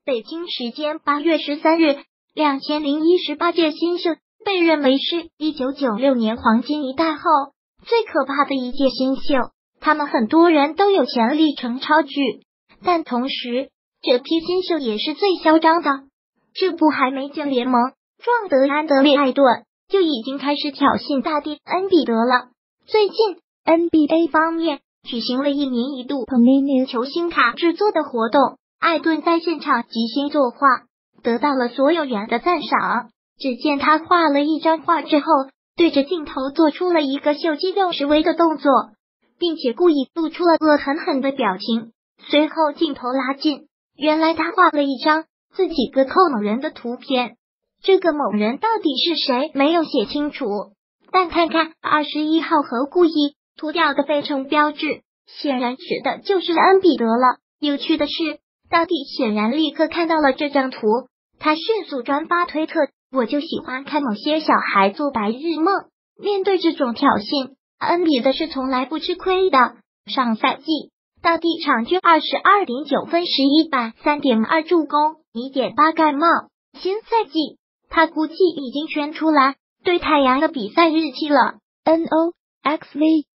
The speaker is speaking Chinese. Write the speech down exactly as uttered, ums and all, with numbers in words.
北京时间八月十三日，两千零一十八届新秀被认为是一九九六年黄金一代后最可怕的一届新秀，他们很多人都有潜力成超巨，但同时这批新秀也是最嚣张的。这部还没进联盟，壮德安德烈艾顿就已经开始挑衅大帝恩比德了。最近 N B A 方面举行了一年一度 Panini 球星卡制作的活动，艾顿在现场即兴作画，得到了所有人的赞赏。只见他画了一张画之后，对着镜头做出了一个秀肌肉示威的动作，并且故意露出了恶狠狠的表情。随后镜头拉近，原来他画了一张自己割扣某人的图片，这个某人到底是谁没有写清楚，但看看二十一号和故意涂掉的费城标志，显然指的就是恩比德了。有趣的是，大帝显然立刻看到了这张图，他迅速转发推特，我就喜欢看某些小孩做白日梦。面对这种挑衅，恩比德是从来不吃亏的。上赛季大帝场均 二十二点九 分十一板 三点二 助攻 一点八 盖帽，新赛季他估计已经圈出来对太阳的比赛日期了。 N O X V